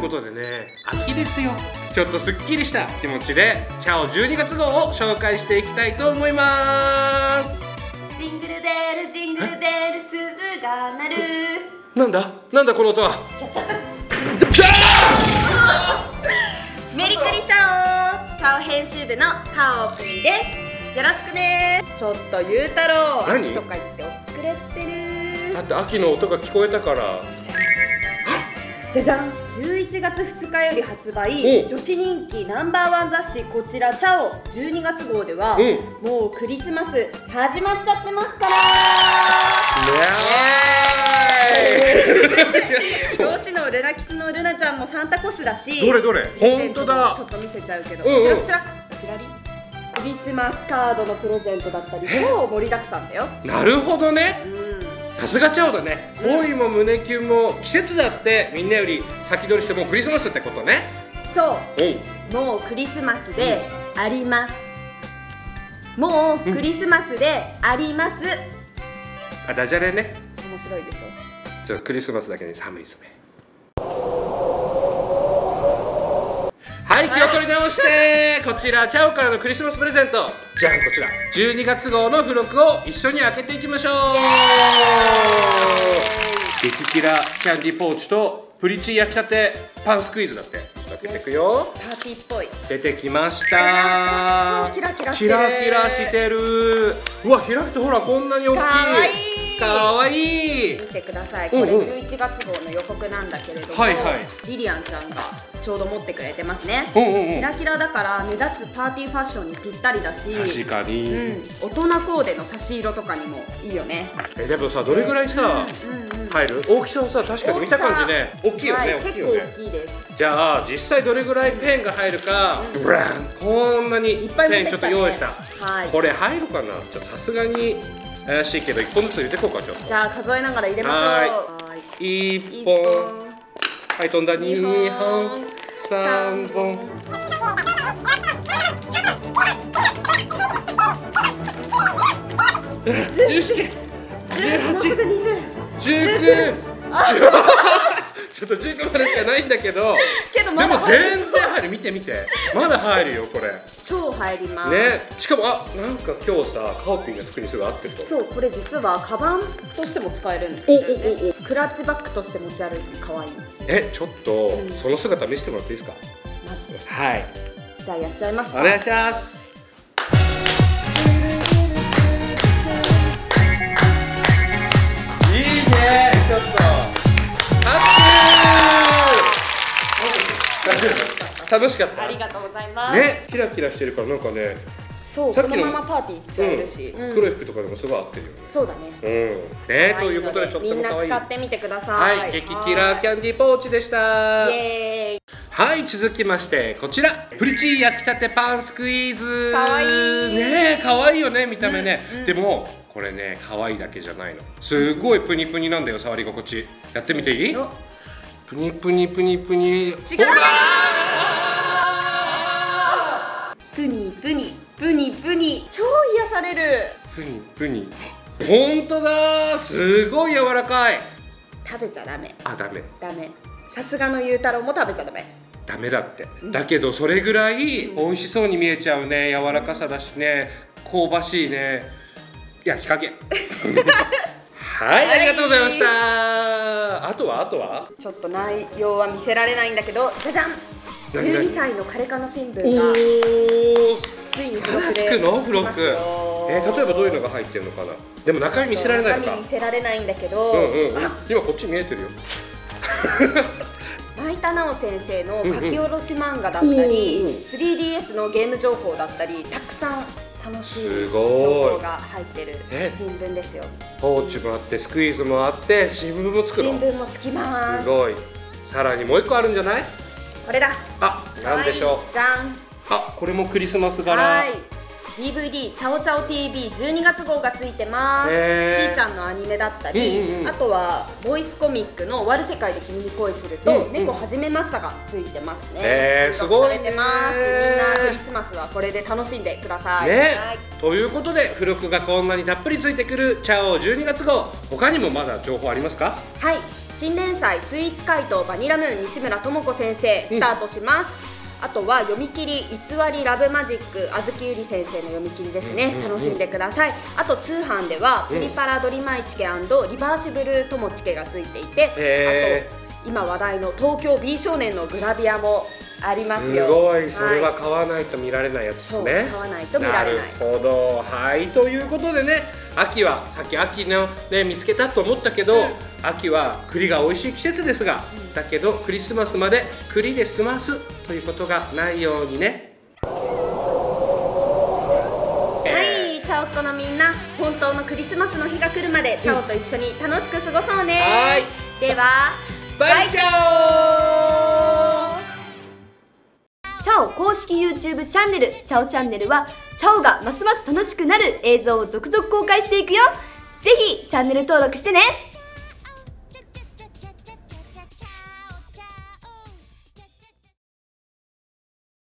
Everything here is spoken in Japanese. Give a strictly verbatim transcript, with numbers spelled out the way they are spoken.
いうことでね、秋ですよ。ちょっとすっきりした気持ちでチャオじゅうにがつ号を紹介していきたいと思います。 ジングルベルジングルベル鈴が鳴る。 なんだなんだこの音は。 メリクリチャオチャオ編集部のカオピーです。よろしくね。ちょっとゆうたろう、秋とか言って遅れてる。 だって秋の音が聞こえたから。 じゃじゃん、じゅういちがつふつかより発売、女子人気ナンバーワン雑誌こちらチャオじゅうにがつ号では、うん、もうクリスマス始まっちゃってますからー。表紙のルナキスのルナちゃんもサンタコスだし、 どれどれ、本当だ。 ちょっと見せちゃうけど、こちらこちらこちらにクリスマスカードのプレゼントだったり超盛りだくさんだよ。なるほどね。 さすがチャオだね。恋も胸キュンも季節だってみんなより先取りしてもうクリスマスってことね。 そう、もうクリスマスであります。もうクリスマスであります。 あ、ダジャレね。 面白いでしょ。 ちょっとクリスマスだけに寒いですね。はい、気を取り直してこちらチャオからのクリスマスプレゼントじゃん。こちらじゅうにがつ号の付録を一緒に開けていきましょう。激キラキャンディーポーチとプリチー焼きたてパンスクイーズだって。開けていくよ。 パーティーっぽい。 出てきました。 超キラキラしてる。 キラキラしてる。うわ、開くとほらこんなに大きい。かわいい。かわいい。 見てください。これじゅういちがつ号の予告なんだけれども、リリアンちゃんがちょうど持ってくれてますね。キラキラだから目立つパーティーファッションにぴったりだし、 確かに、うん、 大人コーデの差し色とかにもいいよね。 え、でもさ、どれぐらいさ、入る？大きさはさ、確かに見た感じね、大きいよね。 結構大きいです。 じゃあ実際どれぐらいペンが入るか、ブラン、こんなにペンちょっと用意した。これ入るかな？ちょっとさすがに怪しいけどいっぽんずつ入れていこうか。ちょっとじゃあ数えながら入れましょう。 いっぽん、はい、飛んだにほん、さんぼん、じゅうなな、じゅうはち、じゅうきゅう、ちょっとじゅうきゅうまでしかないんだけど、でも全然入る。見て見て、まだ入るよこれ。 超入りますね。しかもあ、なんか今日さ、カオピンが服にすぐ合ってると。 そう、これ実はカバンとしても使えるんですよね。クラッチバッグとして持ち歩いて可愛いんです。 え、ちょっとその姿見せてもらっていいですか？ マジですか？ はい。 じゃあやっちゃいますか。 お願いします。いいね。ちょっと楽しかった。 ありがとうございます。 ね、キラキラしてるからなんかね。 そう、このままパーティー行っちゃえるし、 黒い服とかでもすごい合ってるよね。 そうだね。 うん。ね、ということでちょっとみんな使ってみてください。 はい、激キラキャンディーポーチでした。 イエーイ。 はい、続きましてこちらプリチー焼きたてパンスクイーズ。 かわいいね。かわいいよね、見た目ね。でもこれね、かわいいだけじゃないの。すごいプニプニなんだよ、触り心地。やってみていい？プニプニプニプニ。違う。 プニプニプニプニ、超癒される。 プニプニ。本当だ、すごい柔らかい。 食べちゃダメ。 あ、ダメ。 ダメ。さすがのゆうたろうも食べちゃダメ。 ダメだって。だけどそれぐらい美味しそうに見えちゃうね。柔らかさだしね、香ばしいね。焼き加減。はい、ありがとうございました。あとはあとはちょっと内容は見せられないんだけど、じゃじゃん。じゅうにさいのカレカの新聞がついに付録でつくの？付録。えー、例えばどういうのが入ってるのかな。でも中身見せられないのか。 中身見せられないんだけど、 今こっち見えてるよ。 前田直先生の書き下ろし漫画だったり、スリーディーエス のゲーム情報だったり、たくさん楽しい情報が入ってる新聞ですよ。 ポーチもあってスクイーズもあって新聞もつくの？ 新聞もつきます。 すごい。さらにもう一個あるんじゃない？ これだ。 あ、なんでしょう。 じゃん。 あ、これもクリスマス柄。 はい。ディーブイディー チャオチャオ ティーブイじゅうにがつ号がついてます。ちーちゃんのアニメだったり、あとはボイスコミックの終わる世界で君に恋すると猫始めましたがついてますね。 えー、すごい。 されてます。みんなクリスマスはこれで楽しんでください。 ね。ということで付録がこんなにたっぷりついてくるチャオじゅうにがつ号、他にもまだ情報ありますか？ はい。 新連載スイーツ怪盗バニラムーン西村智子先生スタートします、うん、あとは読み切り偽りラブマジックあずきゆり先生の読み切りですね、うんうんうん、楽しんでください。あと通販ではプリパラドリマイチケ&リバーシブル友チケがついていて、あと今話題の東京 B 少年のグラビアもありますよ。 すごい、それは買わないと見られないやつですね。 買わないと見られない。 なるほど。はい、ということでね、秋はさっき秋のね見つけたと思ったけど、うん、秋は栗が美味しい季節ですが、うん、だけどクリスマスまで栗で済ますということがないようにね。 はい、チャオっ子のみんな、本当のクリスマスの日が来るまでチャオと一緒に楽しく過ごそうね。はい。では。バイチャオ。チャオ公式 YouTube チャンネルチャオチャンネルはチャオがますます楽しくなる映像を続々公開していくよ。ぜひチャンネル登録してね。